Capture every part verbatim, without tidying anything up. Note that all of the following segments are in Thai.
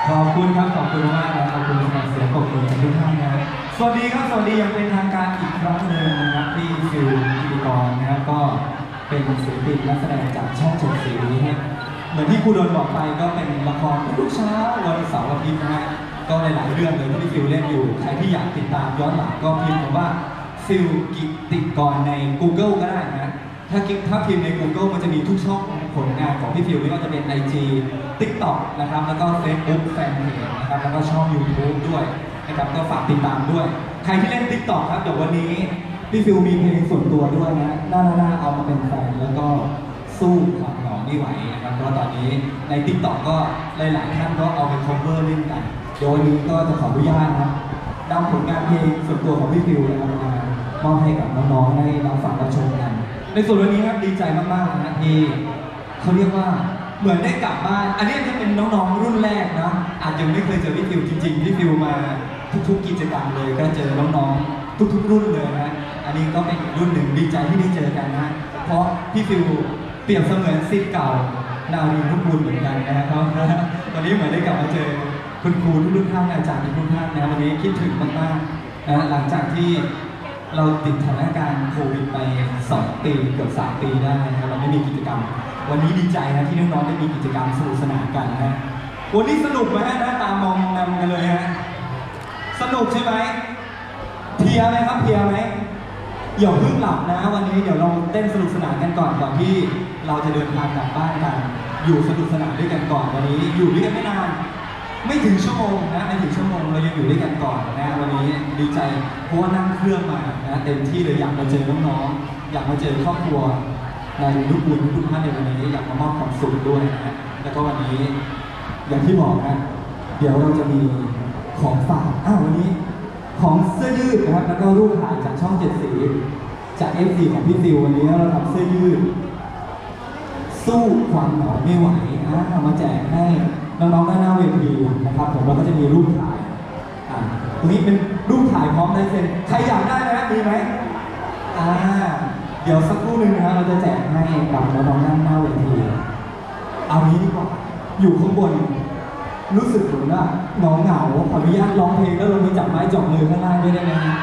ขอบคุณครับขอบคุณมากนะขอบคุณสำหรับเสียงปรบมือจากทุกท่านนะสวัสดีครับสวัสดีอย่างเป็นทางการอีกครั้งหนึ่งนะครับที่ฟิวพิธีกรนะครับก็เป็นศิลปินนักแสดงจากช่องเจ็ดสีนะเหมือนที่ครูดนบอกไปก็เป็นละครทุกเช้าวันเสาร์อาทิตย์นะฮะก็หลายๆเรื่องเลยที่ฟิวเล่นอยู่ใครที่อยากติดตามย้อนหลังก็พิมพ์คำว่าฟิวกิติกรใน Google ก็ได้นะถ้าคิดถ้าพิมพ์ใน Google มันจะมีทุกช่องผลงานของพี่ฟิวไม่ว่าจะเป็น ไอ จี TikTok นะครับแล้วก็ Facebook แฟนเพจนะครับแล้วก็ช่อง YouTube ด้วยนะครับก็ฝากติดตามด้วยใครที่เล่น TikTok ครับเดี๋ยววันนี้พี่ฟิวมีเพลงส่วนตัวด้วยนะหน้าหน้าเอามาเป็นแฟนแล้วก็สู้ความหนองไม่ไหวนะครับเพราะตอนนี้ใน TikTok ก็หลายๆท่านก็เอาไป cover เล่นกันเดี๋ยววันนี้ก็จะขออนุญาตนะนำผลงานเพลงส่วนตัวของพี่ฟิวนะครับมามอบให้กับน้องๆได้รับฟังรับชมกันในส่วนวันนี้ครับดีใจมากๆนะที่เขาเรียกว่าเหมือนได้กลับบ้านอันนี้จะเป็นน้องๆรุ่นแรกนะอาจจะไม่เคยเจอพี่ฟิวจริงๆพี่ฟิวมาทุกๆกิจกรรมเลยก็เจอน้องๆทุกๆรุ่นเลยนะอันนี้ก็เป็นอีกรุ่นหนึ่งดีใจที่ได้เจอกันนะเพราะพี่ฟิวเปรียบเสมือนศิษย์เก่านารีนุกูลเหมือนกันนะครับวันนี้เหมือนได้กลับมาเจอคุณครูทุกๆท่านอาจารย์ทุกท่านนะวันนี้คิดถึงมากๆนะหลังจากที่เราติดสถานการณ์โควิดไปสองปีเกือบสามปีได้นะครับเราไม่มีกิจกรรมวันนี้ดีใจนะที่น้องๆได้มีกิจกรรมสนุกสนานกันนะวันนี้สนุกไหมฮะหน้าตามองนำกันเลยฮะสนุกใช่ไหมเพียไหมครับเพียไหมอย่าเพิ่งหลับนะวันนี้เดี๋ยวเราเต้นสนุกสนานกันก่อนก่อนที่เราจะเดินทางกลับบ้านกันอยู่สนุกสนานด้วยกันก่อนวันนี้อยู่ด้วยกันไม่นานไม่ถึงชั่วโมงนะไม่ถึงชั่วโมงเรายังอยู่ด้วยกันก่อนนะวันนี้ดีใจเพราะว่านั่งเครื่องมานะเต็มที่เลยอยากมาเจอน้องๆอยากมาเจอครอบครัวในทุกบุญทุกท่านในวันนี้อยากมามอบความสุขด้วยนะแล้วก็วันนี้อย่างที่บอกนะเดี๋ยวเราจะมีของฝากอ้าววันนี้ของเสื้อยืดนะครับแล้วก็รูปถ่ายจากช่องเจ็ดสีจาก เอฟ ซี ของพี่ฟิววันนี้เราทำเสื้อยืดสู้ความหนาวไม่ไหวนะเอามาแจกให้น้องๆด้านหน้าเวทีนะครับผมเราก็จะมีรูปถ่ายอ่าตรงนี้เป็นรูปถ่ายพร้อมลายเซ็นใครอยากได้นะมีไหมอ่าเดี๋ยวสักครู่หนึ่งนะครับเราจะแจกให้กับน้องๆด้านหน้าเวทีเอางี้ดีกว่าอยู่ข้างบนรู้สึกเหมือนว่าเหงาเหงาขออนุญาตร้องเพลงแล้วลงไปจับไม้จับมือข้างล่างด้วยได้ไหมฮะ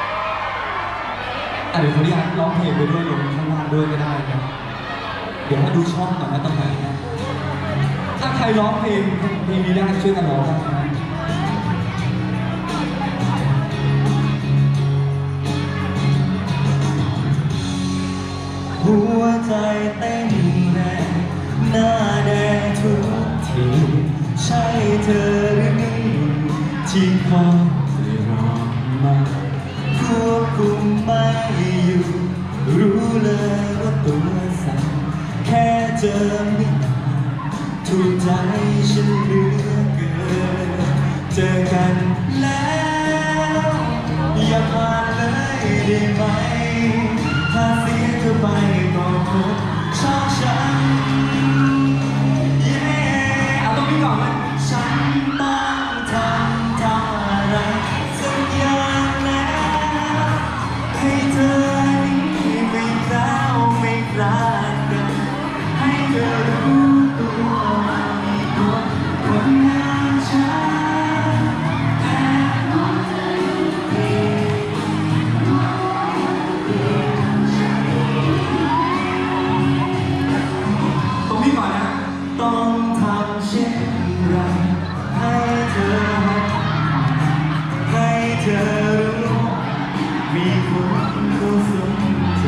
อ่ะเดี๋ยวขออนุญาตร้องเพลงไปด้วยลงข้างล่างด้วยก็ได้นะเดี๋ยวมาดูช่องก่อนนะตรงไหนนะถ้าใครร้องเพลงเพลงนี้ได้ช่วยกันร้องกันนะหัวใจเต้นแรงหน้าแดงทุกทีใช่เธอหรือไม่ที่คอยรอมาควบคุมไม่อยู่รู้เลยว่าตัวสั่นแค่เจอไม่ถูกใจฉันเหลือเกินเจอกันแล้วอย่าผ่านเลยได้ไหมถ้าเสียเธอไปก็คงชอบฉันเย้เอาตรงนี้ก่อนเลยฉันต้องทำทำอะไรสักอย่างแล้วให้เธอนี้ไม่กล้าไม่กล้ากันให้เธอรู้ตัวคนงานฉันแค่ต้องใจตรงนี้ก่อนนะต้องทำเช่นไรให้เธอให้เธอรู้มีคนเขาสนใจ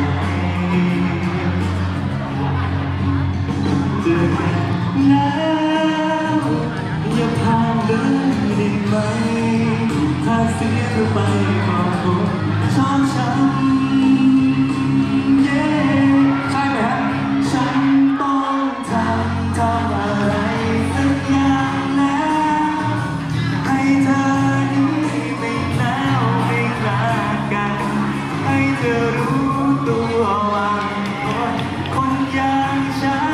เจอกันแล้วอย่าพาเดินได้ไหมถ้าเสียเธอไปก็คงชอบฉันเย้ใช่ไหมฮะฉันต้องทำทำอะไรสักอย่างแล้วให้เธอนี้ไม่แล้วไม่กล้ากันให้เธอรู้ตัวว่าคนอย่างฉัน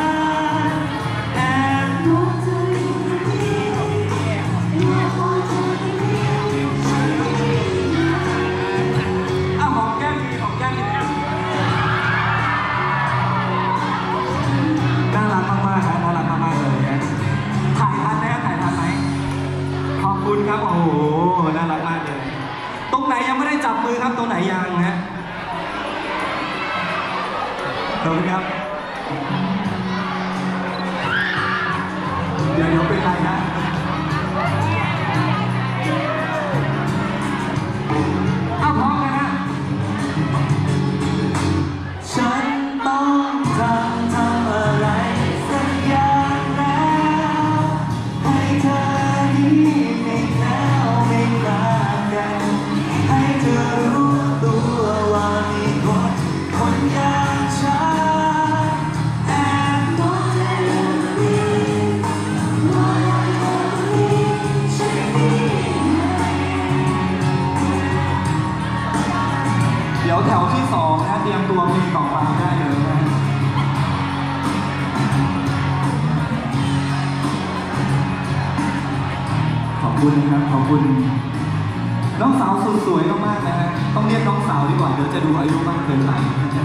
ถครับโอ้โหน่ารักมากเลยตรงไหนยังไม่ได้จับมือครับตรงไหนยังฮะขอบคุณครับเดี๋ยวเดี๋ยวเป็นไรนะเอาพร้อมกันฮะฉันต้องทำทำอะไรสักอย่างแล้วให้เธอนี้ไม่แล้วไม่ลากันให้เธอรู้ตัวว่ามีคนคนอย่างฉันแอบมองเธอมองเธอใช่ไหมเดี๋ยวแถวที่สองนะเตรียมตัวเพลงต่อไปได้เลยนะขอบคุณนะครับขอบคุณน้องสาวสุดสวยมากๆนะฮะต้องเรียกน้องสาวดีกว่าเดี๋ยวจะดูอายุมากเกินไป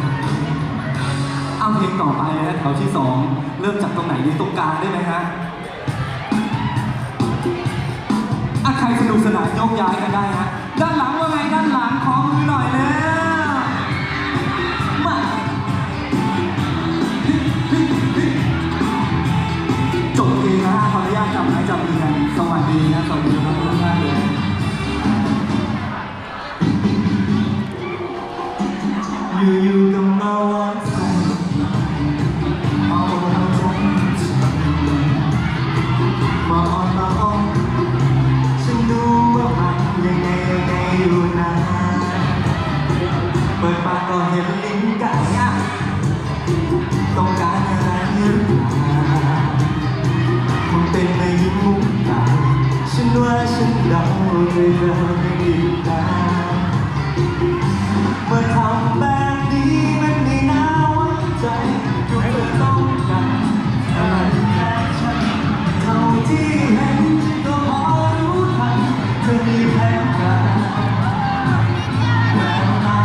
เอาเพลงต่อไปนะแถวที่สองเริ่มจากตรงไหนดีตรงกลางได้ไหมฮะอ่ะใครสนุกสนานยกย้ายกันได้ฮะด้านหลังว่าไงด้านหลังขอมือหน่อยแล้วมาจบเพลงนะขออนุญาตจับไม้จับมือกันสวัสดีนะสวัสดีครับทุกท่านเลยอยู่ๆก็มาวันฝันเอาเราจนมาอ่อนมาอ่อนฉันดูว่ามันยังไงยังไงอยู่นะเปิดปากก็เห็นลิ้นไก่ต้องการอะไรหรือเปล่าคงเป็นในมุมตาฉันว่าฉันเดาด้วยเธอไม่ดีตาเมื่อทำแบบนี้มันไม่น่าไว้ใจทุกคนต้องการอะไรแค่ฉันเท่าที่เห็นฉันก็พอรู้ทันเธอมีแผนการแววตา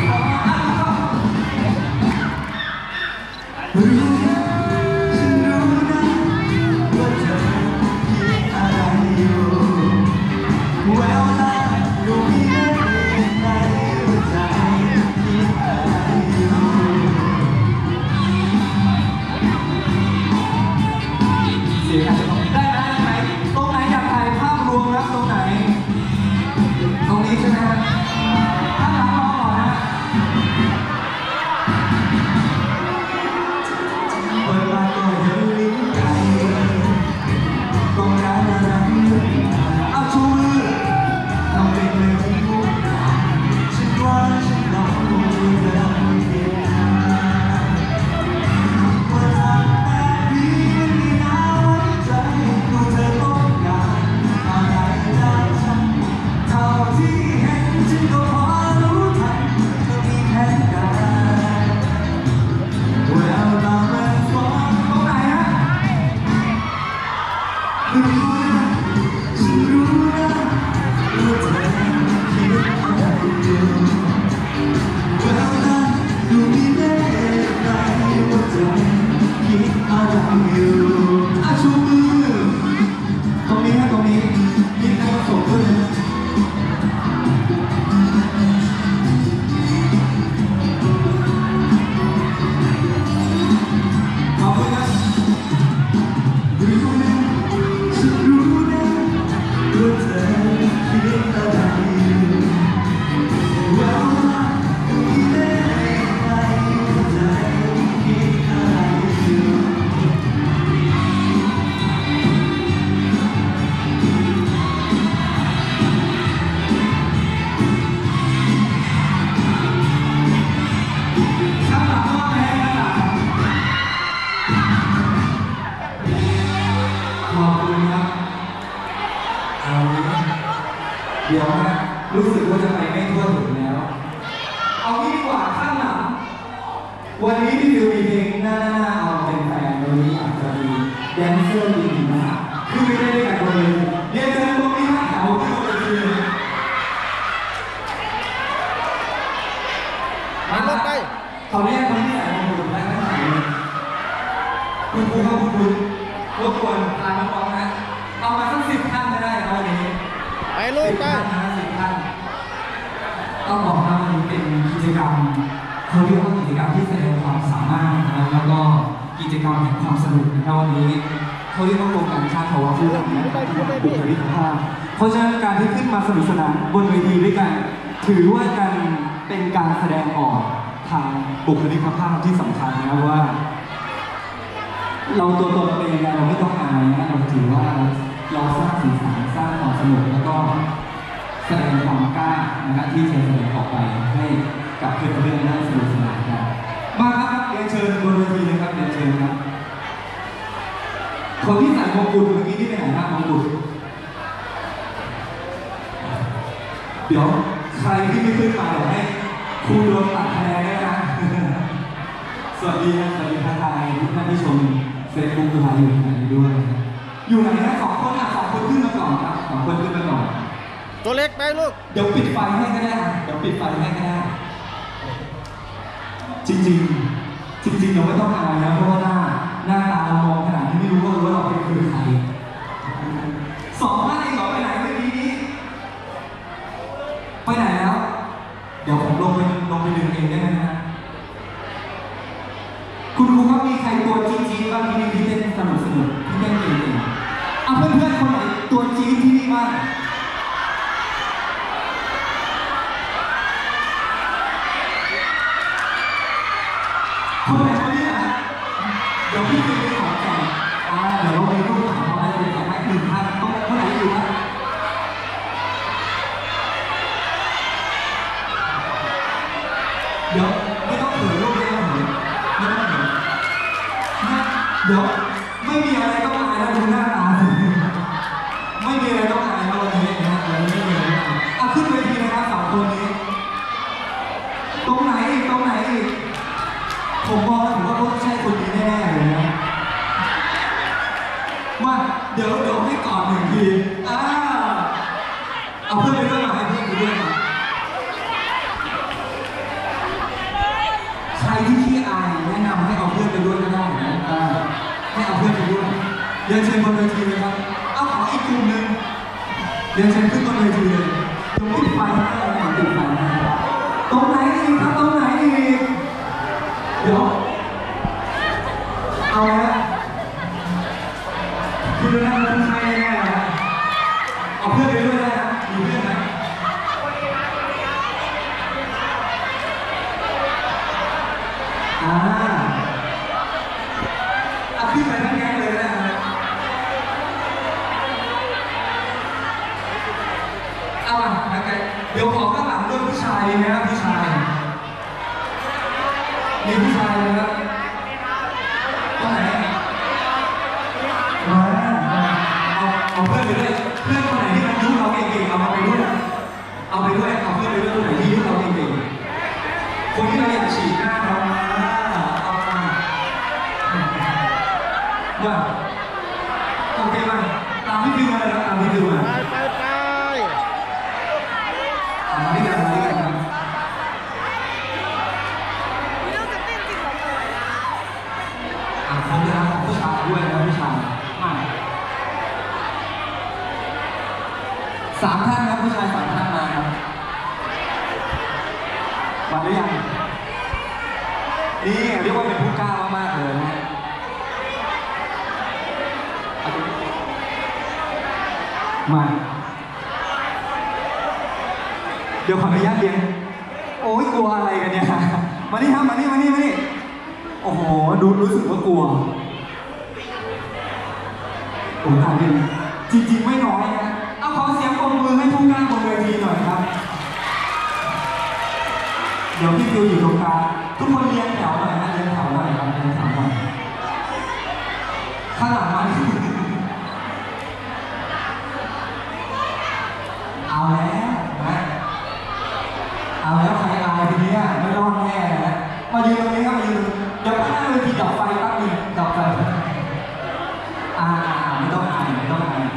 รู้นะฉันรู้นะว่าเธอคิดอะไรอยู่แววตาดูมีเล่ห์ในหัวใจคิดอะไรอยู่เสียงอาจจะต้องได้ไหมได้ไหมตรงไหนอยากถ่ายภาพรวมครับตรงไหนตรงนี้ใช่ไหมฮะข้างหลังรอก่อนนะเปิดปากก็เห็นลิ้นไก่ต้องการอะไรเอาชูมือทำเป็นไม่รู้ฉันว่าฉันลองดูเธอไม่เห็นว่าทำแบบนี้มันไม่น่าไว้ใจดูเธอต้องการอะไรจากฉันเท่าที่เห็นฉันก็พอรู้ทันเธอมีแผนการแววตาแรงฟ้าตรงไหนฮะรู้นะฉันรู้นะว่าเธอคิดอะไรอยู่แววตาดูมีเล่ห์ในหัวใจคิดอะไรอยู่อ่ะชูมือตรงนี้ฮะตรงนี้ยิ้มให้มันส่งขึ้นนะขอบคุณครับรู้นะฉันรู้นะว่าเธอคิดอะไรอยู่แววตาดูมีเล่ห์ในหัวใจคิดอะไรอยู่ข้างหลังว่าไงข้างหลังขอบคุณครับเอาเดี๋ยวนะรู้สึกว่าจะไปไม่ทั่วถึงแล้วเอางี้ดีกว่าข้างหลังวันนี้พี่ฟิวมีเพลงหน้าหน้าเอาเป็นแฟนวันนี้อาจจะมีแดนเซอร์ดีๆนะครับคือไม่ได้ด้วยกันเลยเรียนเชิญตรงนี้ฮะแถวขึ้นมาเลยทีมาลงไปขออนุญาตคนที่ใส่มงกุฎและทั้งหลายคุณครูครับคุณครูรบกวนพาน้องๆนะเอามาสักสิบท่านก็ได้นะวันนี้ลูกไปสิบท่านต้องบอกว่ามันเป็นกิจกรรมเขาเรียกว่ากิจกรรมที่แสดงความสามารถนะแล้วก็กิจกรรมแห่งความสนุกในวันนี้เขาเรียกว่าโครงการชาติภาวะผู้นำนะครับบุคลิกภาพเพราะฉะนั้นการที่ขึ้นมาสนุกสนานบนเวทีด้วยกันถือว่าการเป็นการแสดงออกทางบุคลิกภาพที่สำคัญนะว่าเราตัวตนเป็นยังไงเราไม่ต้องอายนะเราถือว่าเราสร้างสีสันสร้างความสนุกแล้วก็แสดงความกล้านะครับที่จะแสดงออกไปให้กับเพื่อนๆได้สนุกสนานกันมาครับเรียนเชิญบนเวทีเลยครับเรียนเชิญครับคนที่ใส่มงกุฎเมื่อกี้ที่ไปไหนครับมงกุฎเดี๋ยวใครที่ไม่ขึ้นมาเดี๋ยวให้ครูโดนตัดคะแนนได้นะสวัสดีนะสวัสดีทักทายทุกท่านที่ชมเฟซบุ๊กไลฟ์อยู่ไหนด้วยอยู่ไหนนะสองคนอ่ะสองคนขึ้นมาก่อนครับสองคนขึ้นมาก่อนตัวเล็กไปลูกเดี๋ยวปิดไฟให้ก็ได้เดี๋ยวปิดไฟให้ก็ได้จริงๆจริงๆเราไม่ต้องอายนะเพราะว่าหน้าหน้าตาเรามองขนาดที่ไม่รู้ว่ารู้ว่าเราเป็นคือใครสองท่านเองเหรอไปไหนเมื่อกี้นี้ไปไหนแล้วเดี๋ยวผมลงไปลงไปดึงเองได้ไหมนะคุณครูครับมีใครตัวจี๊ดๆบ้างที่นี่ที่เล่นสนุกสนุกที่เล่นเก่งๆเอาเพื่อนๆคนไหนตัวจี๊ดที่นี่บ้างคนไหนคนนี้นะเดี๋ยวพี่จะไปขอแจกอ่าเดี๋ยวเรามีรูปของเขาให้แจกให้หนึ่งท่านต้องคนไหนอยู่ครับเดี๋ยวไม่ต้องเผยรูปไม่ต้องเผยไม่ต้องเผยเดี๋ยวไม่มีอะไรต้องอายแล้วดูหน้าตาสิไม่มีอะไรต้องอายเราเลยนะเราไม่มีอะไรอ่ะขึ้นเวทีนะครับสองคนนี้ตรงไหนอีกตรงไหนอีกผมมองแล้วผมว่าเขาใช่คนนี้แน่ๆเลยนะมาเดี๋ยวเดี๋ยวให้กอดหนึ่งทีอ่าเอาเพื่อนไปด้วยมาให้เพื่อนไปด้วยมาใครที่ขี้อายแนะนำให้เอาเพื่อนไปด้วยก็ได้นะอ่าให้เอาเพื่อนไปด้วยเรียนเชิญบนเวทีเลยครับเอาขออีกกลุ่มหนึ่งเรียนเชิญขึ้นบนเวทีเลยตรงติดไฟให้เราติดไฟให้ตรงไหนอีกครับตรงไหนอีกเดี๋ยวเอาละคุณดูนะมันใช่แน่ๆนะเอาเพื่อนไปด้วยได้นะมีเพื่อนไหมอ่าเอาขึ้นไปทั้งแก๊งเลยนะเอาอ่ะทั้งแก๊งเดี๋ยวขอข้างหลังด้วยผู้ชายไหมครับผู้ชายมีผู้ชายไหมครับตรงไหนมาเอาเอาเพื่อนไปด้วยเพื่อนคนไหนที่มันยุ่งเราเก่งๆเอามาไปด้วยเอาไปด้วยเอาเพื่อนไปด้วยคนไหนที่ยุ่งเราเก่งๆคนที่เราอยากฉีดหน้าเราเอามาว่าโอเคไหมตามพี่ฟิวมาเลยครับตามพี่ฟิวมาไปไปไปอ่ามาที่กันมาที่กันครับอ่าผมจะของผู้ชายด้วยนะผู้ชายมาสามท่านครับผู้ชายสามท่านมาครับมาหรือยังนี่เรียกว่าเป็นผู้กล้ามากๆเลยนะมาเดี๋ยวขออนุญาตเรียนโอ้ยกลัวอะไรกันเนี่ยมานี่ครับมานี่มานี่มานี่โอ้โหดูรู้สึกว่ากลัวโอ้ตายดิจริงๆไม่น้อยนะเอาขอเสียงปรบมือให้ผู้กล้าบนเวทีหน่อยครับเดี๋ยวพี่ฟิวอยู่ตรงกลางทุกคนเรียงแถวหน่อยนะเรียงแถวหน่อยครับเรียงแถวหน่อยข้างหลังมาเอาแล้วนะเอาแล้วใครอายทีนี้ไม่รอดแน่นะมายืนตรงนี้ครับมายืนเดี๋ยวข้างหน้าเวทีดับไฟตั้งหนึ่งดับไฟอ่าไม่ต้องอายไม่ต้องอาย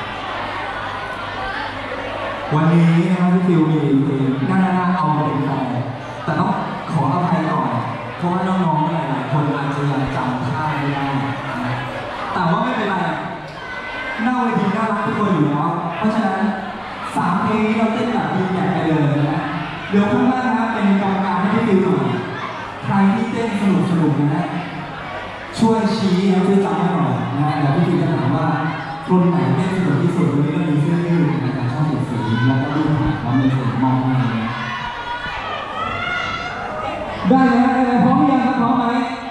วันนี้นะครับพี่ฟิวมีเพลงหน้าหน้าเอามาเป็นแฟนแต่ต้องขออภัยก่อนเพราะว่าน้องๆหลายๆคนอาจจะยังจำท่าไม่ได้แต่ว่าไม่เป็นไรหน้าเวทีน่ารักทุกคนอยู่แล้วเพราะฉะนั้นสสามเพลงนี้เราเต้นแบบดีแจกไปเลยนะเดี๋ยวข้างล่างนะเป็นกรรมการให้พี่ฟิวหน่อยใครที่เต้นสนุกสนุกนะช่วยชี้แล้วช่วยจำให้หน่อยนะแล้วพี่ฟิวจะถามว่าคนไหนเต้นสนุกที่สุดวันนี้ก็มีเสื้อยืดในการช่องเจ็ดสีแล้วก็รูปถ่ายพร้อมเลยเสร็จมองให้ได้แล้วได้แล้วพร้อมยังครับพร้อมไหม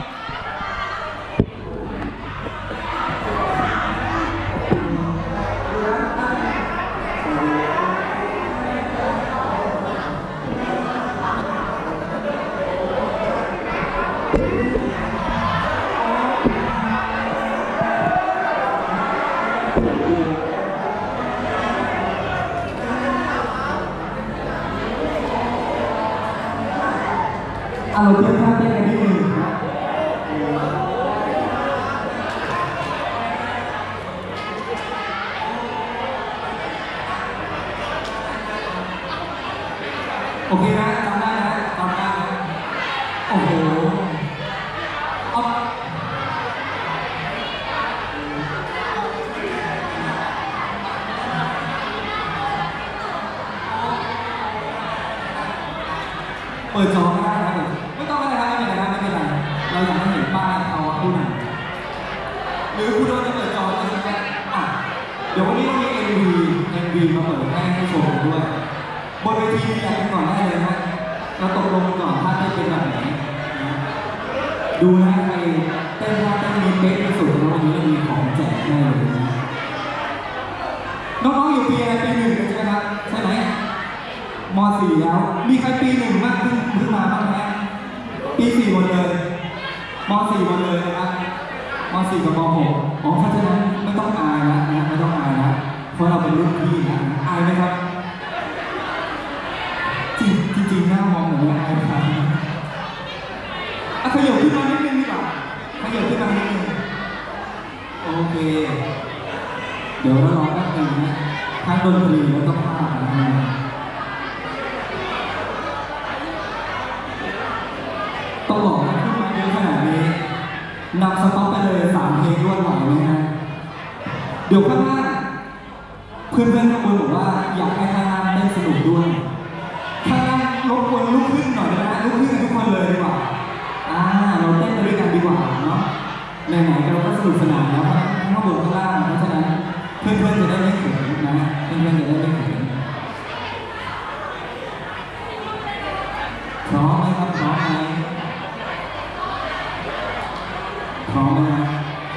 อ่ะเราเทียบท่าเต้นกันนิดนึงโอเคนะจำได้นะจำได้นะโอ้โหเอาเปิดจอได้นะไม่ต้องอะไรครับไม่เป็นไรไม่เป็นไรเราอยากให้เห็นป้ายเอาคู่หนึ่งหรือคุณโดนจะเปิดจอจะใช่ไหมอ่ะเดี๋ยววันนี้เรามี เอ็ม วี เอ็ม วี มาเปิดให้ให้ชมกันด้วยบนเวทีอยากกันก่อนได้เลยนะเราตกลงก่อนท่าเต้นเป็นแบบไหนดูนะใครเต้นท่าเต้นมีเป๊ะที่สุดแล้ววันนี้มีของแจกแน่เลยนะน้องๆอยู่ปีอะไรปีหนึ่งใช่ไหมครับใช่ไหมม.สี่ แล้วมีใครปีหนึ่งมากขึ้นขึ้นมาบ้างไหมปีสี่หมดเลยม.สี่ หมดเลยนะครับม.สี่ กับม.หกอ๋อเพราะฉะนั้นไม่ต้องอายนะนะไม่ต้องอายนะเพราะเราเป็นรุ่นพี่นะอายไหมครับจริงจริงหน้ามองเหมือนอายครับอ่ะขยับขึ้นมานิดนึงดีกว่าขยับขึ้นมานิดนึงโอเคเดี๋ยวเราลองแป๊บนึงนะทั้งดนตรีแล้วก็ภาพนะต้องบอกว่าขึ้นมาเยอะขนาดนี้นำสต็อกไปเลยสามเพลงรวดไหวไหมฮะเดี๋ยวข้างล่างเพื่อนๆข้างบนบอกว่าอยากให้ข้างล่างได้สนุกด้วยข้างล่างรบกวนลุกขึ้นหน่อยนะฮะลุกขึ้นทุกคนเลยดีกว่าอ่าเราเต้นไปด้วยกันดีกว่าเนาะไหนๆเราก็สนุกสนานแล้วข้างบนข้างล่างเพราะฉะนั้นเพื่อนๆจะได้ไม่เขินนะเพื่อนๆจะได้ไม่เขินพร้อมไหมครับพร้อมไหมพร้อมไหมครับ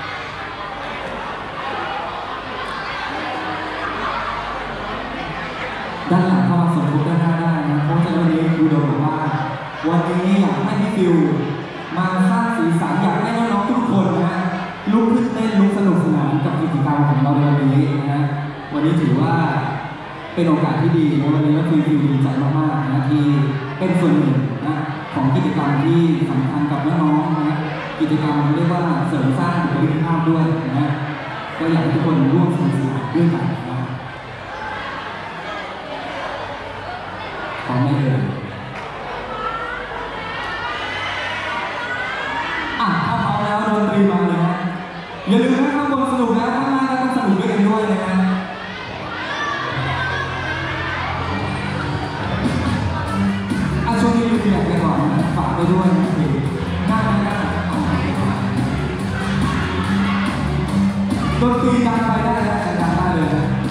ด้านหลังเข้ามาสมทบด้านหน้าได้นะเพราะฉะนั้นวันนี้ครูโดบอกว่าวันนี้อยากให้พี่ฟิวมาสร้างสีสันอยากให้น้องๆทุกคนนะลุกขึ้นเต้นลุกสนุกสนานกับกิจกรรมของเราในวันนี้นะวันนี้ถือว่าเป็นโอกาสที่ดีนะวันนี้ก็คือฟิวดีใจมากๆนะที่เป็นส่วนหนึ่งนะของกิจกรรมที่สำคัญกับน้องๆนะกิจกรรมเรียกว่าเสริมสร้างบุคลิกภาพด้วยนะก็อยากให้ทุกคนร่วมสนุกสนานด้วยกันนะพร้อมไหมเอ่ยอ่ะถ้าพร้อมแล้วดนตรีมาเลยนะอย่าลืมนะข้างบนสนุกนะข้างล่างก็ต้องสนุกด้วยกันด้วยนะอ่ะช่วงนี้ดูเดือดไปก่อนนะฝากไปด้วยนะหน้าหน้าดนตรีดังไปได้แล้วดังได้เลยนะ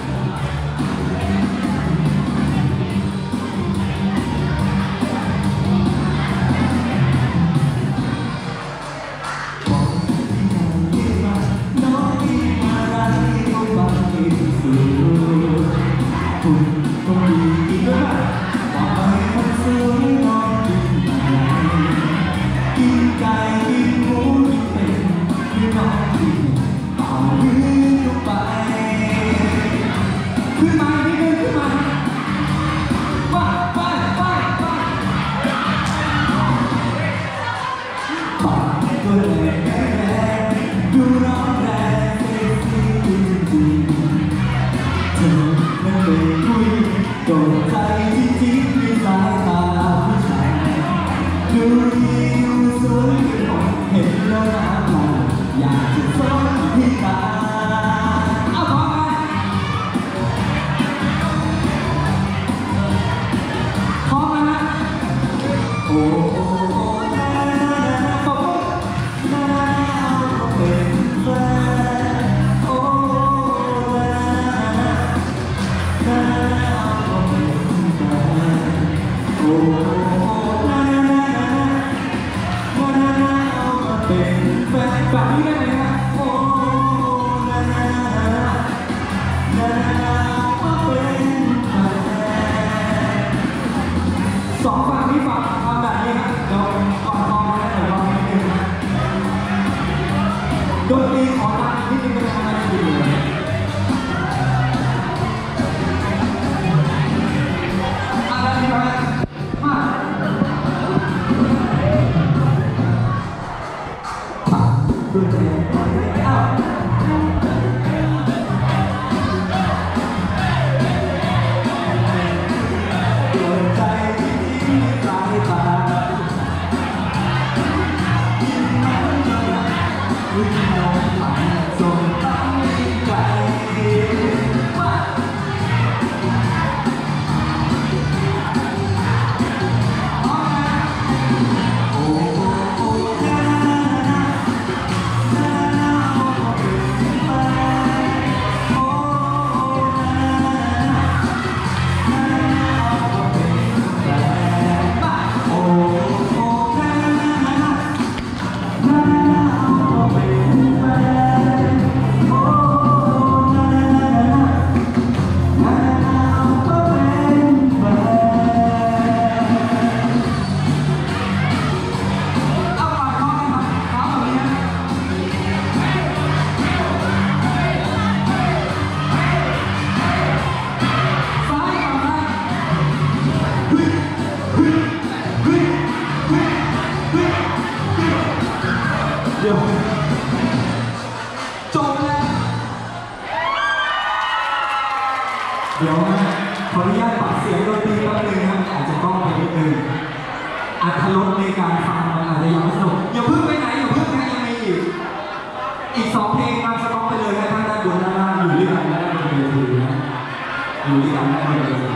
เดี๋ยวขออนุญาตปรับเสียงดนตรีแป๊บนึงนะอาจจะต้องไปนิดนึงอรรถรสในการฟังมันอาจจะยังไม่สนุกอย่าเพิ่งไปไหนอย่าเพิ่งนะยังมีอีกอีกสองเพลงมาสต็อกไปเลยนะท่านด้านบนด้านล่างอยู่ด้วยกันด้านบนเวทีนะอยู่ด้วยกันด้านบนเวที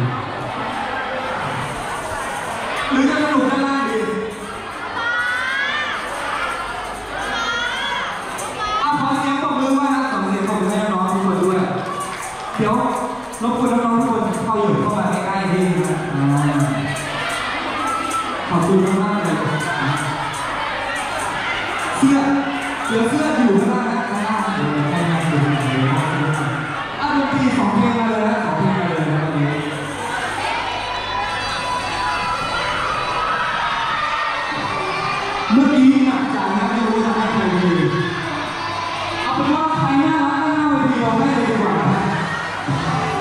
หรือจะสนุกด้านล่างดีเอาขอเสียงปรบมือว่านะขอเสียงปรบมือให้น้องทุกคนด้วยเดี๋ยวรบกวนน้องๆทุกคนเข้าอยู่เข้ามาใกล้ๆที่นะขอบคุณมากเลยเสื้อเสื้อเสื้ออยู่ข้างล่างข้างล่างเลยข้างล่างอยู่ข้างล่างอ่ะดนตรีสองเพลงมาเลยนะสองเพลงมาเลยนะวันนี้เมื่อกี้หนักใจนะไม่รู้จะให้ใครดีเอาเป็นว่าใครน่ารักก็น่าเวทีเราได้เลยดีกว่า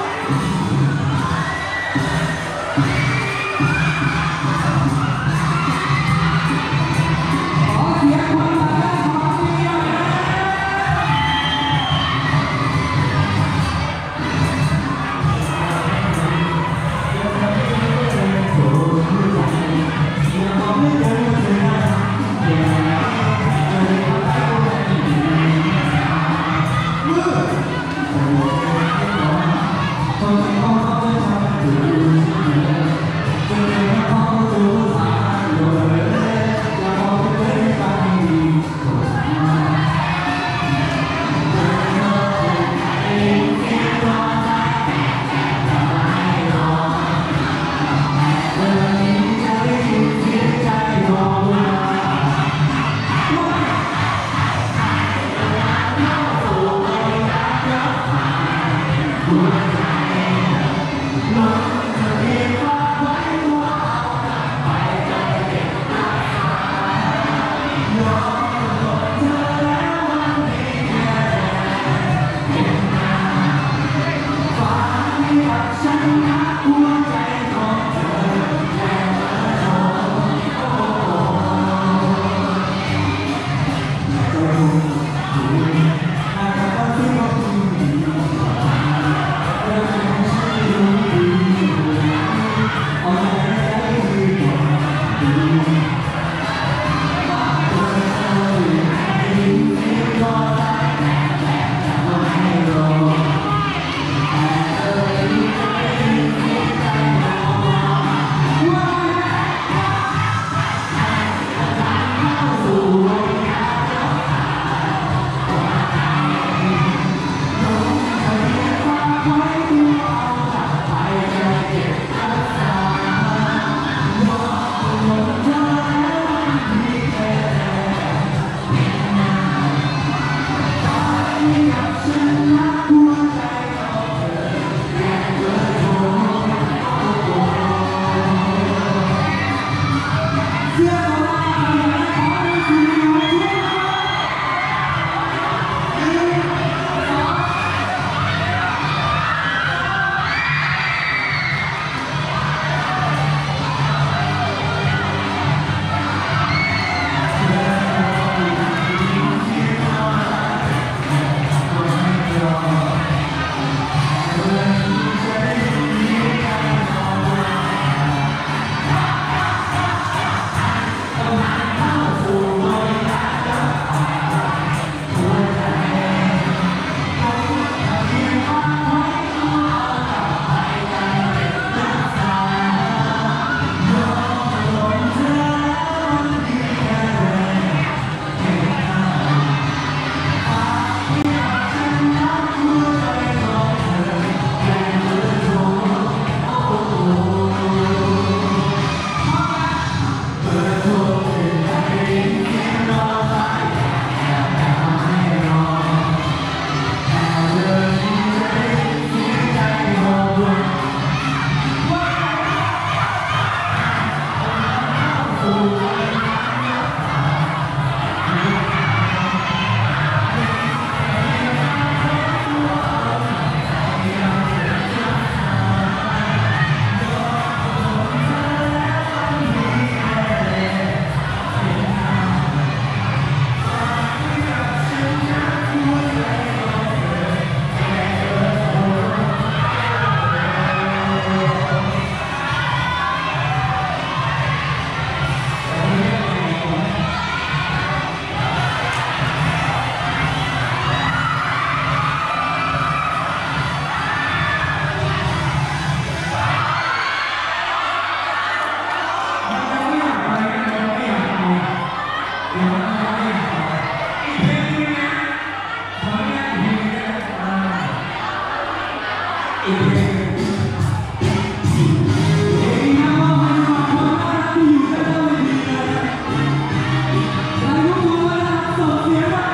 อีกเพลงเพลงนี้นะว่ามันความน่ารักที่อยู่ด้านหน้าเวทีนะเราทุกคนนะครับส่งเสียงมา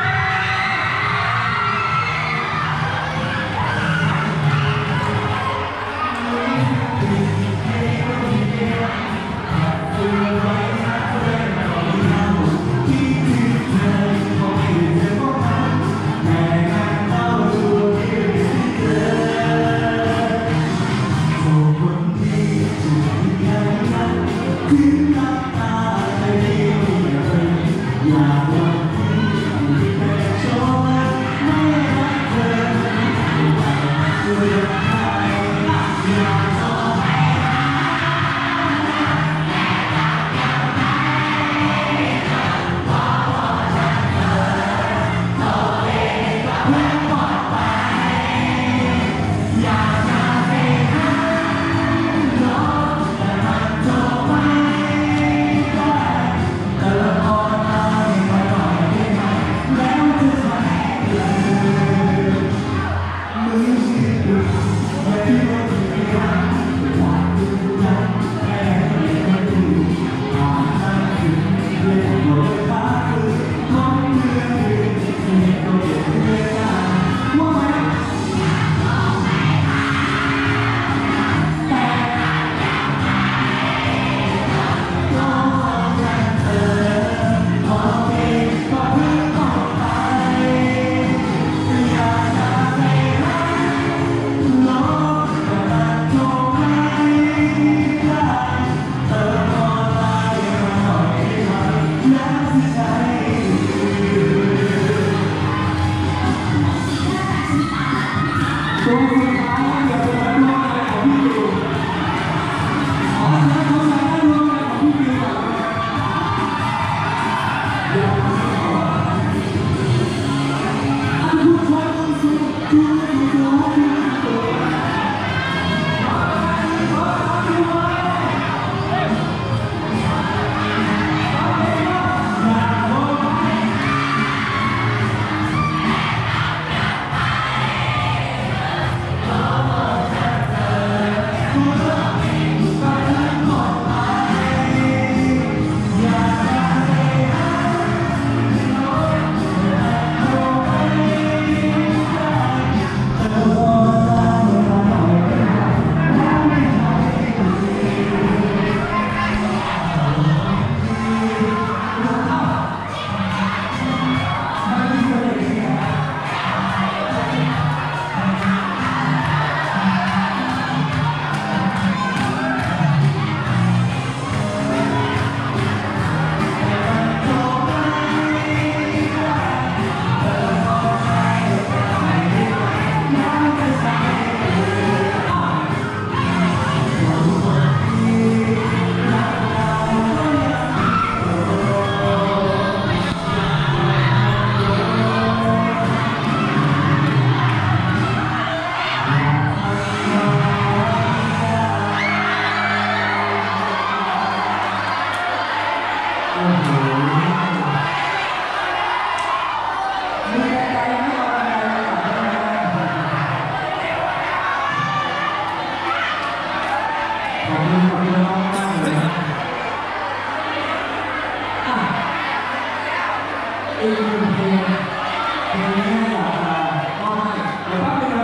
อีกหนึ่งเพลงเพลงนี้อยากจะมอบให้เดี๋ยวแป๊บนึงนะ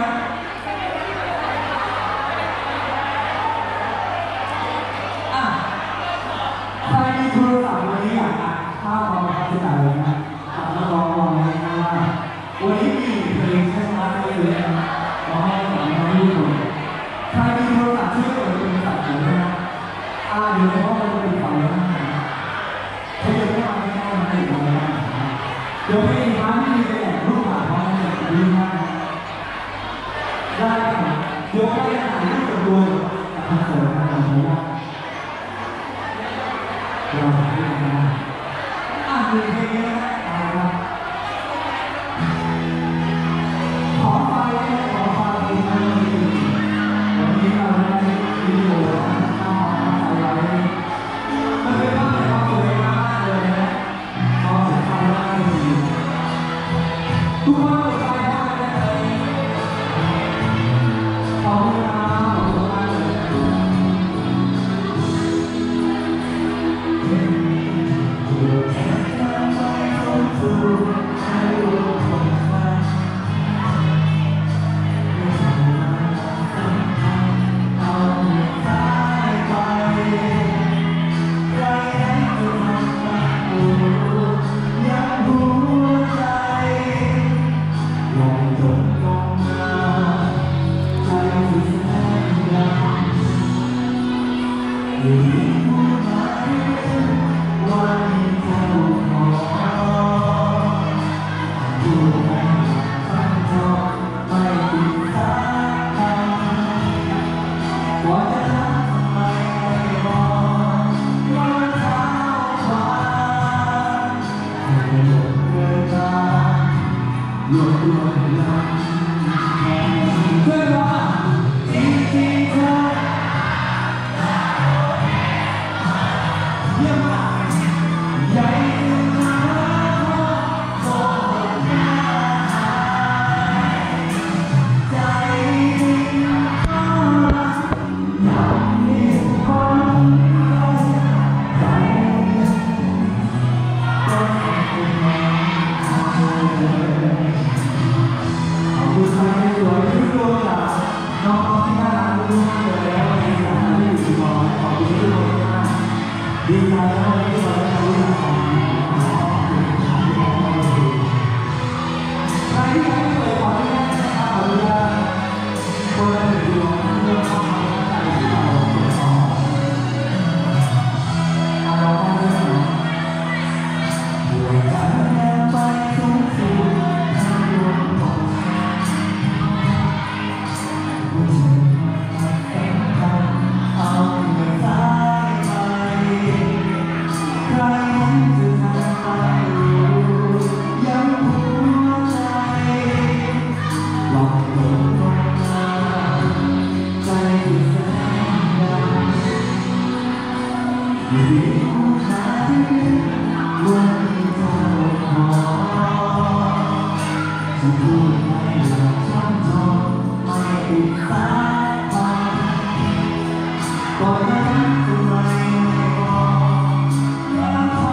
อ่ะใครมีโทรศัพท์วันนี้อยากอ่านข้าวมาที่ไหนเลยนะอ่านมาลองลองเลยนะว่าวันนี้มีเพลงช้าๆไปเลยนะลองให้สอนน้องทุกคนใครมีโทรศัพท์ช่วยเปิดโทรศัพท์หน่อยนะอ่าเดี๋ยวในห้องเราจะเป็นฝั่งนี้นะใครจะไม่มาไม่ได้มาให้ดูนะเดี๋ยวเพลงท้ายที่มีไปแอบรูปถ่ายพร้อมกันจะดีมากได้ครับเดี๋ยวใครจะถ่ายรูปกับตัวกับคอนเสิร์ตนะครับผมว่าเราไม่ได้นะอ่ะดูเพลงนี้นะครับขอไฟขอไฟวันนี้เราได้วิดีโอข้าวหอมไฟไว้มันเป็นภาพในความสวยงามมากเลยนะขอสักครั้งว่าทุกคนเปิดไฟได้เลยดีใจแล้วที่เราได้รู้จักกันใครที่ยังไม่เคยขออนุญาตนะครับขออนุญาตคนละหนึ่งดวงเพื่อเข้ามาในใจที่เราเก็บเอาเอาเราได้ด้วยนะหัวใจแนบไปทุกสิ่งทั้งดวงของผู้ชายแข่งขันเอาเงินสายไปใครนั้นจะทำไปรู้ยังหัวใจหลอกลวงใจที่แสนดำอยู่ดีผู้ชายวันที่เธอขอจะพูดให้หลับช้ำจมไม่ติดสายพันก่อนนั้นทำไมไม่บอกอย่าเท้า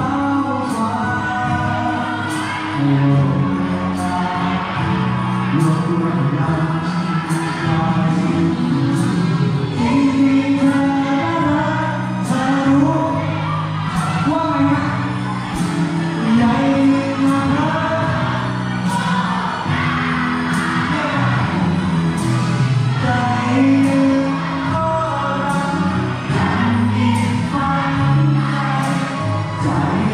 ความให้ลงตาลงด้วยกันหน่อยที่ที่เธอรักเธอรู้ว่าไงนะใหญ่มารักใจก็รักยังอีกฝันใจ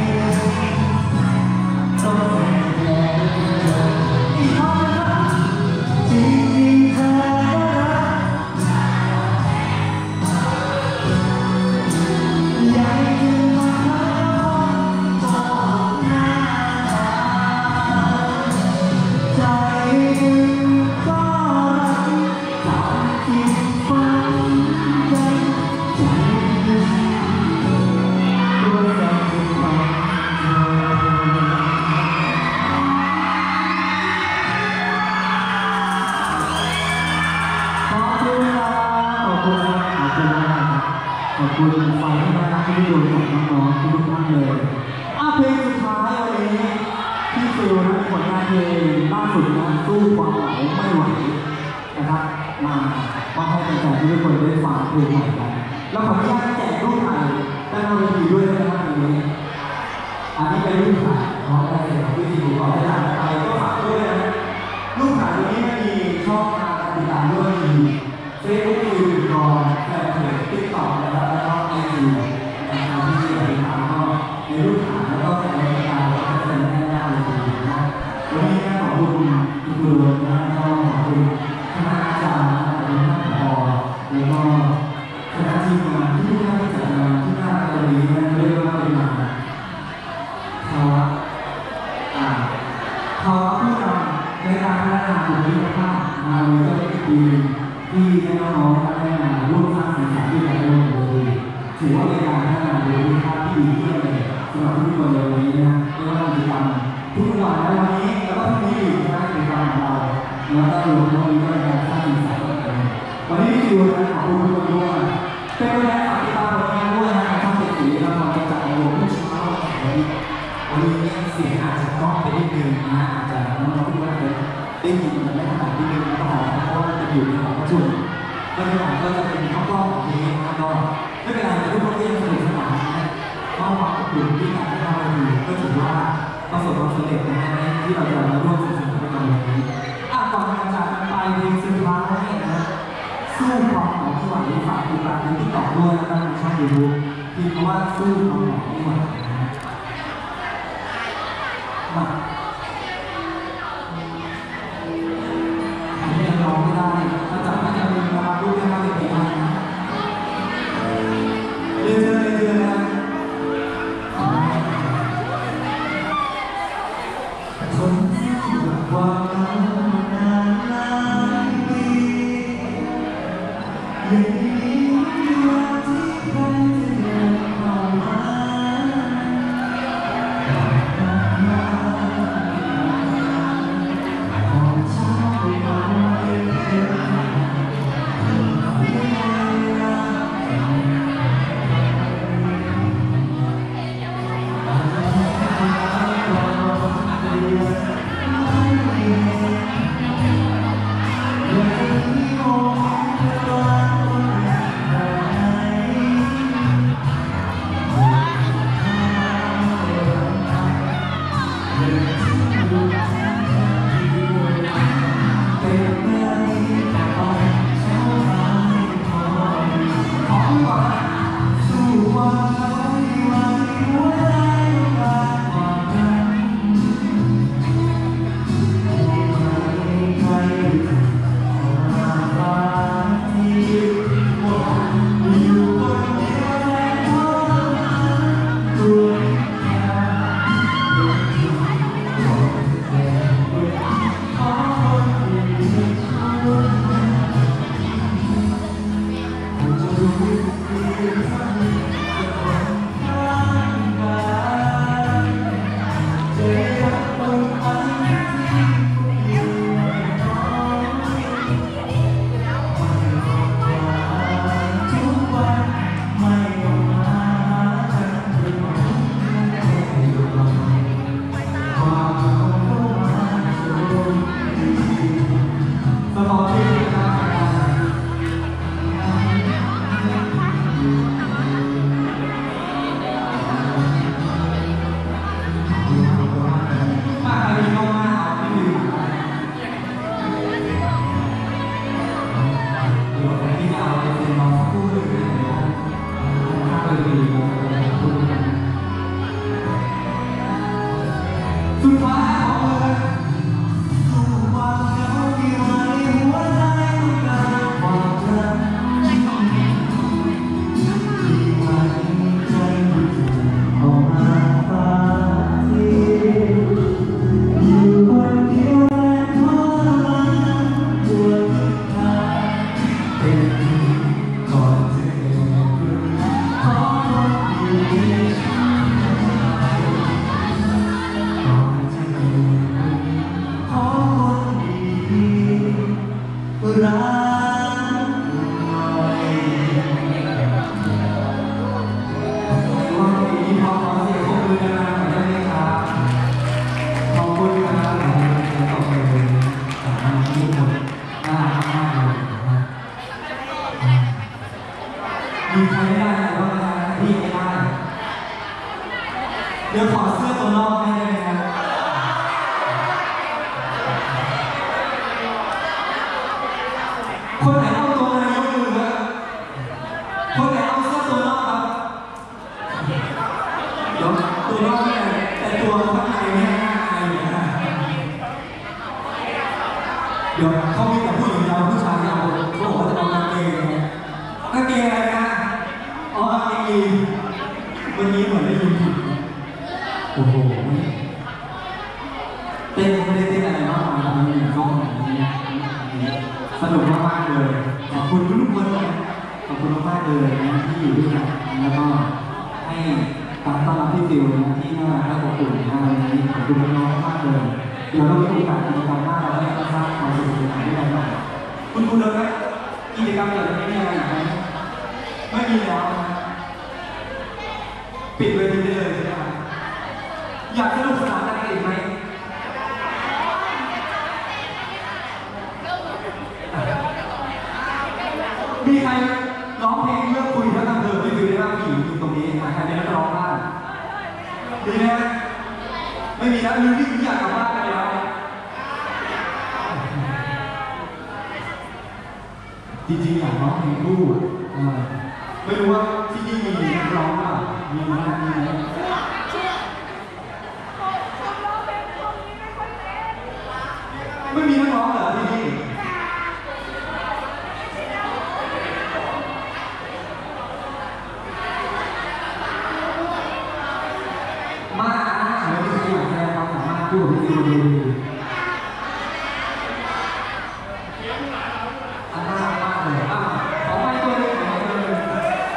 ต้องแค่เธออีกครั้งนะที่ที่เธอรักใหญ่มารักบอกหน้าใจก็รักตามที่ฝันใจใจตัวใจเป็นของเธอขอบคุณครับขอบคุณครับขอบคุณมากครับขอบคุณฝ่ายที่มารักที่ดูกับน้องๆทุกท่านเลยอ่ะเพลงสุดท้ายวันนี้พี่ฟิลนะผลงานเพลงล่าสุดนะสู้ความเหงาไม่ไหวนะครับมามาให้แฟนๆทุกคนได้ฟังเพลงใหม่กันแล้วขออนุญาตแจกรูปถ่ายด้านหน้าเวทีด้วยนะครับวันนี้อันนี้เป็นรูปถ่ายของได้เลยที่ที่ผมขอได้ถ่ายไปก็ฝากด้วยนะรูปถ่ายตัวนี้ไม่มีช่องทางการติดตามด้วยมีเฟซบุ๊กยูทูบกอนแฟนเพจติ๊กต็อกนะครับแล้วก็ไอจีนะครับที่ติดตามก็ในรูปถ่ายแล้วก็ในรายการแล้วก็เป็นแน่ๆเลยนะวันนี้ขอบคุณทุกคนนะก็ขอบคุณคณะอาจารย์ขอบคุณท่านผอแล้วก็คณะทีมงานที่ทุกท่านที่จัดงานที่หน้าตรงนี้นะเรียกว่าเป็นงานภาวะอ่าภาวะผู้นำในการพัฒนาบุคลิกภาพมาเลยก็เป็นปีที่น้องๆได้มาร่วมสร้างสีสันด้วยกันในวันนี้ถือว่าเป็นการพัฒนาบุคลิกภาพที่ดีเยี่ยมเลยสำหรับทุกคนในวันนี้นะไม่ว่ากิจกรรมทุกวันในวันนี้แล้วก็พรุ่งนี้อีกนะกิจกรรมของเราแล้วก็รวมทั้งวันนี้ก็เป็นการสร้างสีสันวันนี้พี่คิวนะขอบคุณทุกคนด้วยเป็นตัวแทนฝากติดตามผลงานด้วยนะช่องเจ็ดสีละครกระจายรวมผู้ชมเราวันนี้วันนี้เสียงอาจจะก้องไปนิดนึงนะอาจจะน้องๆทุกท่านเลยได้ยินมันไม่ถนัดนิดนึงก็ขอเพราะว่าจะอยู่ในหอประชุมก็ในหอก็จะเป็นข้อกล้องของนี้นะก็ไม่เป็นไรทุกคนก็ยังสนุกสนานนะก็ความอบอุ่นที่การได้ทำวันนี้ก็ถือว่าประสบความสำเร็จนะที่เราจะมาร่วมสนุกกันในวันนี้อ่ะก่อนการจากกันไปเพลงสุดท้ายนะสู้ความเหงาไม่ไหวฝากติดตามในติ๊กต็อกด้วยนะครับในช่องยูทูบพิมพ์ว่าสู้ความเหงาไม่ไหวมาอันนี้ยังร้องไม่ได้ถ้าจับน่าจะมีนะครับรูปแค่ห้าสิบปีนะเรียนเชิญเรียนเชิญนะทนกับความเหงานานหลายปียังมีวันที่ใครจะเดินเข้ามารักหน่อยว่าปีนี้พอขอเสียงปรบมือดังๆหน่อยได้ไหมครับขอบคุณครับขอบคุณเลยทุกคนน่ารักมากเลยนะมีใครไม่ได้หรือว่าพี่ไม่ได้เดี๋ยวขอเสื้อตัวนอกให้ได้ไหมครับคนไหนเอาตัวในยกมือครับคนไหนเอาเสื้อตัวนอกครับเดี๋ยวตัวนอกไม่ได้แต่ตัวข้างในไม่ให้ข้างในเลยนะเดี๋ยวเขามีแต่ผู้หญิงเราผู้ชายเราเขาบอกว่าจะเอากางเกงกางเกงอะไรนะอ๋อกางเกงยีนวันนี้เหมือนได้ยินผิดโอ้โหเต้นไม่ได้เต้นอะไรมากมายมีอย่างก็แบบนี้สนุกมากๆเลยขอบคุณทุกคนนะขอบคุณมากๆเลยนะที่อยู่ด้วยกันแล้วก็ให้การต้อนรับที่ฟิวนะที่น่ารักและอบอุ่นนะวันนี้ขอบคุณน้องมากเลยเดี๋ยวเรามีโอกาสกิจกรรมหน้าเราได้สร้างความสุขสนานด้วยกันหน่อยคุณคุณเดินไหมกิจกรรมอย่างนี้มีอะไรอีกไหมไม่มีแล้วนะปิดเวทีได้เลยใช่ไหมครับอยากสนุกสนานอะไรอีกไหมมีใครร้องเพลงเรื่องคุยพระนางเธอที่อยู่ในร่างผีอยู่ตรงนี้ใครเป็นนักร้องบ้างดีไหมไม่มีแล้วลืมที่อยากกลับบ้านกันแล้วจริงๆอยากร้องเพลงคู่ไม่รู้ว่าที่นี่มีนักร้องป่ะมีไหมมีไหมไม่มีนักร้องเหรอที่นี่มากนะเดี๋ยวมีใครอยากแสดงความสามารถพูดที่ดูดีอันน่ารักมากเลยอ่ะขอไปตัวหนึ่งขอไปตัวหนึ่ง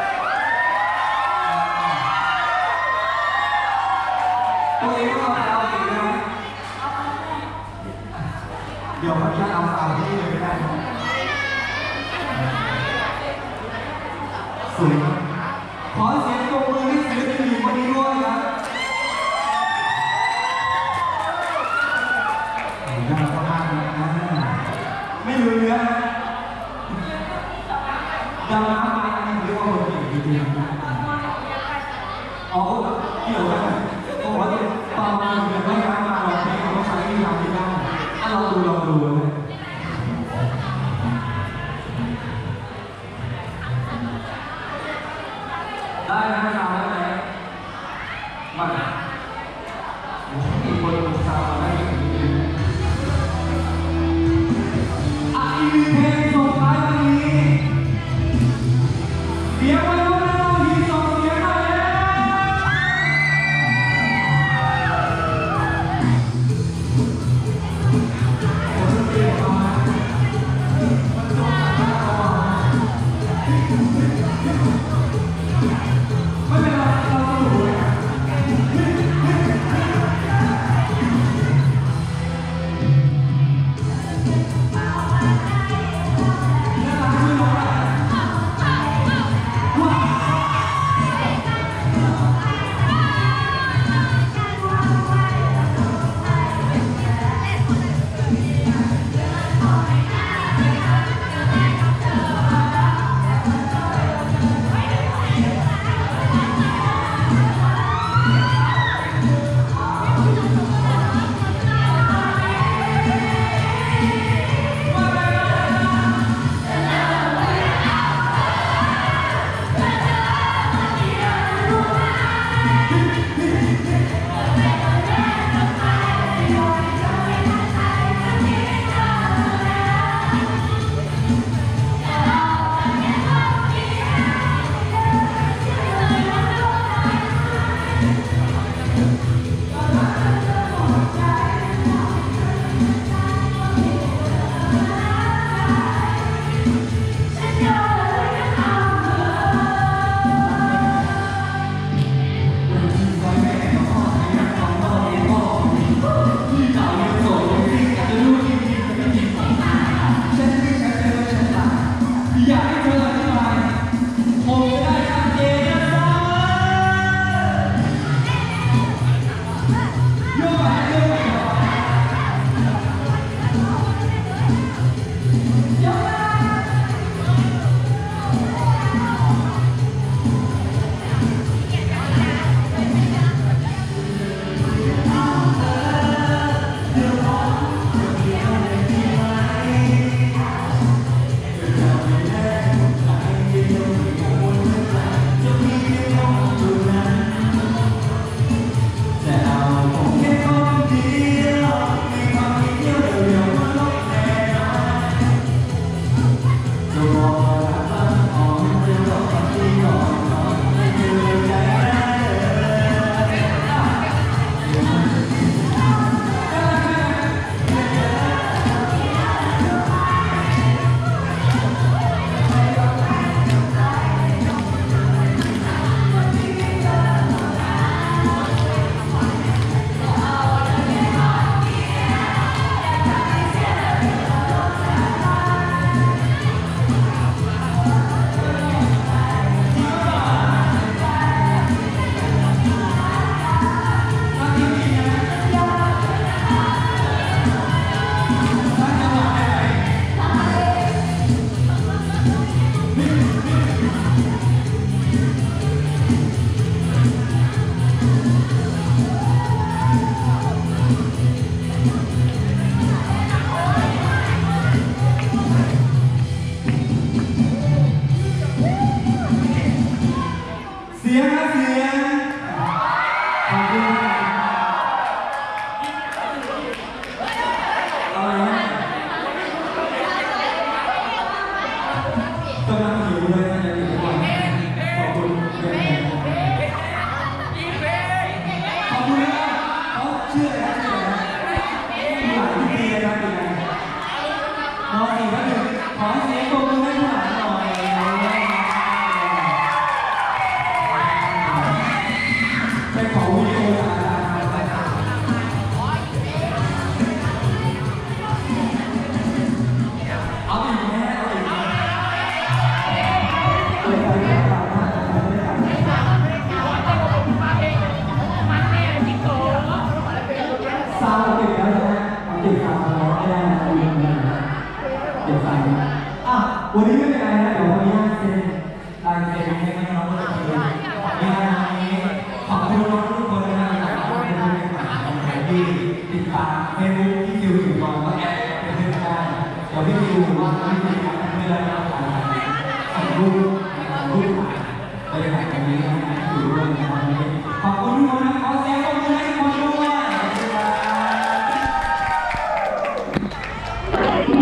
ตัวเองก็เอาเอาเองนะเดี๋ยวขออนุญาตเอาเอาที่เลยไม่ได้สวยมากขอเสียงปรบมือให้ศิลปินหญิงคนนี้ด้วยครับน่ารักมากเลยนะไม่รู้เนื้อดาวน้ำอะไรเรียกว่าคนเก่งจริงๆนะอ๋อเกี่ยวกันโอ้โหตอนมาเรียนไม่ร้านมาเราใช้เขาใช้ที่ทำที่ได้ถ้าเราดูเราดูเลยได้ไหมครับได้ไหมมาอีกคนสาวได้อีกทีอ่ะอีกเพลงสุดท้ายวันนี้เสียงไปแล้วนะทีสองเสียงมาแล้ววันนี้ไม่เป็นไรนะเดี๋ยววันนี้เซ็นลายเซ็นให้น้องๆทุกคนงานนี้ขอบคุณน้องทุกคนนะครับที่ติดตามเฟซบุ๊กที่ฟิวอยู่ก่อนก็แอดเป็นเพื่อนกันเดี๋ยวพี่ฟิวว่าพี่ฟิวทำเพื่อนเราถ่ายถ่ายรูปถ่ายรูปถ่ายไปถ่ายกันนี้นะอยู่ด้วยนะครับขอบคุณทุกคนนะ